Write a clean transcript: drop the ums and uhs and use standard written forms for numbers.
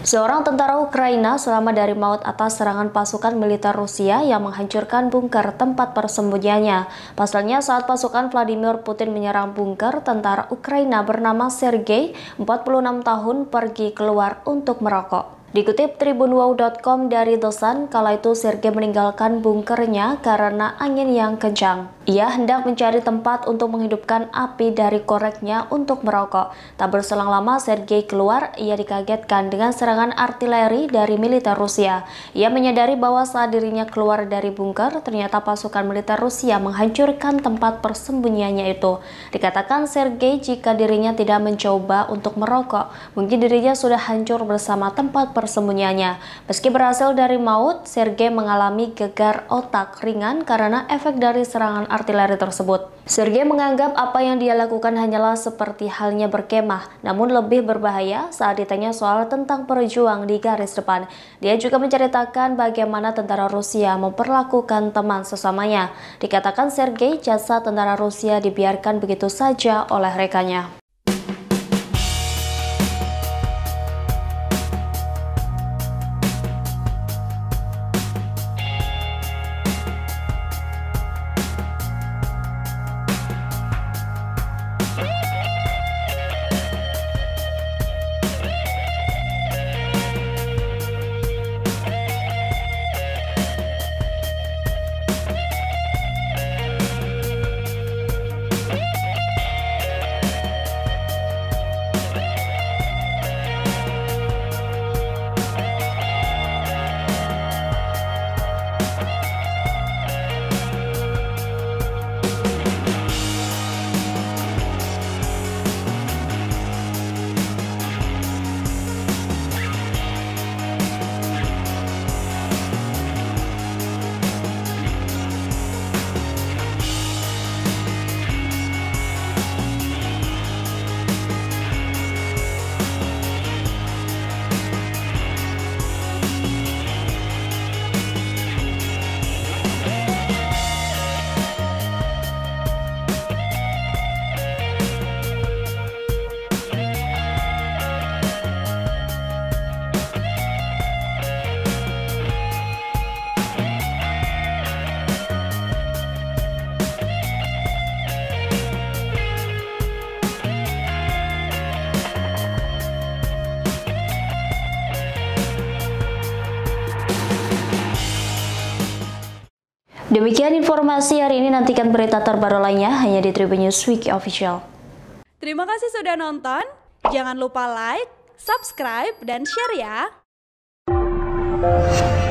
Seorang tentara Ukraina selamat dari maut atas serangan pasukan militer Rusia yang menghancurkan bunker tempat persembunyiannya. Pasalnya saat pasukan Vladimir Putin menyerang bunker, tentara Ukraina bernama Sergei, 46 tahun, pergi keluar untuk merokok. Dikutip tribunwow.com dari The Sun, kala itu Sergei meninggalkan bunkernya karena angin yang kencang. Ia hendak mencari tempat untuk menghidupkan api dari koreknya untuk merokok. Tak berselang lama Sergei keluar, ia dikagetkan dengan serangan artileri dari militer Rusia. Ia menyadari bahwa saat dirinya keluar dari bunker, ternyata pasukan militer Rusia menghancurkan tempat persembunyiannya itu. Dikatakan Sergei jika dirinya tidak mencoba untuk merokok, mungkin dirinya sudah hancur bersama tempat persembunyiannya. Meski berhasil dari maut, Sergei mengalami gegar otak ringan karena efek dari serangan artileri tersebut. Sergei menganggap apa yang dia lakukan hanyalah seperti halnya berkemah, namun lebih berbahaya saat ditanya soal tentang berjuang di garis depan. Dia juga menceritakan bagaimana tentara Rusia memperlakukan teman sesamanya. Dikatakan Sergei, jasad tentara Rusia dibiarkan begitu saja oleh rekannya. Demikian informasi hari ini, nantikan berita terbaru lainnya hanya di Tribun News Week Official. Terima kasih sudah nonton, jangan lupa like, subscribe, dan share ya!